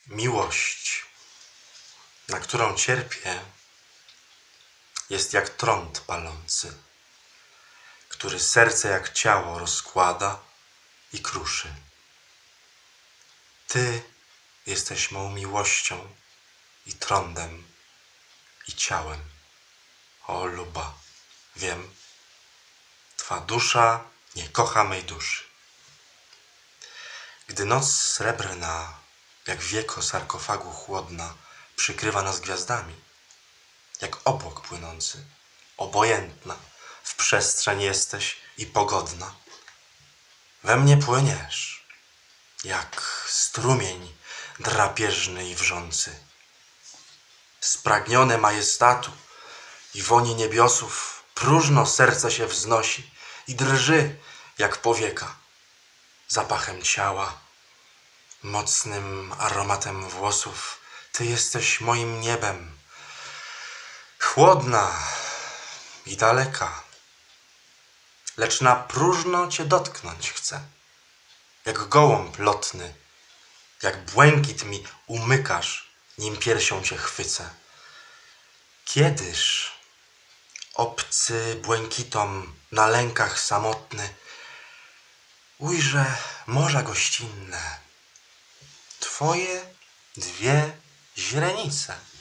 Miłość, na którą cierpię, jest jak trąd palący, który serce jak ciało rozkłada i kruszy. Ty jesteś mą miłością i trądem i ciałem. O luba, wiem, Twa dusza nie kocha mej duszy. Gdy noc srebrna, jak wieko sarkofagu chłodna, przykrywa nas gwiazdami, jak obłok płynący, obojętna, w przestrzeń jesteś i pogodna. We mnie płyniesz, jak strumień drapieżny i wrzący. Spragnione majestatu i woni niebiosów, próżno serce się wznosi i drży jak powieka. Zapachem ciała, mocnym aromatem włosów, Ty jesteś moim niebem. Chłodna i daleka, lecz na próżno Cię dotknąć chcę. Jak gołąb lotny, jak błękit mi umykasz, nim piersią Cię chwycę. Kiedyż, obcy błękitom na lękach samotny, ujrzę morza gościnne, Twoje dwie źrenice.